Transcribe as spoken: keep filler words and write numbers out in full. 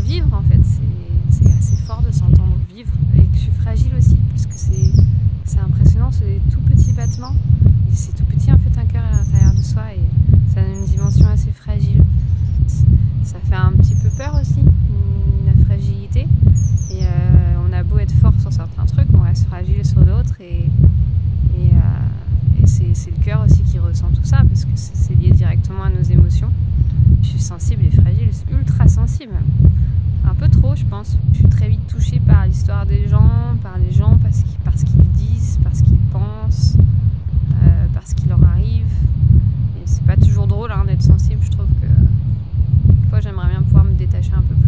vivre en fait. C'est assez fort de s'entendre vivre et que je suis fragile aussi parce que c'est impressionnant, c'est tout petit battement et c'est tout petit en fait un cœur à l'intérieur de soi et ça a une dimension assez fragile. Ça fait un petit peu peur aussi, la fragilité et euh, on a beau être fort sur certains trucs, on reste fragile sur d'autres et, et, euh, et c'est le cœur aussi qui ressent tout ça parce que c'est lié directement à nos émotions. Je suis sensible et fragile, ultra sensible. Un peu trop, je pense. Je suis très vite touchée par l'histoire des gens, par les gens, parce qu'ils parce qu'ils disent, parce qu'ils pensent, euh, parce qu'il leur arrive. Et c'est pas toujours drôle hein, d'être sensible. Je trouve que des fois j'aimerais bien pouvoir me détacher un peu plus.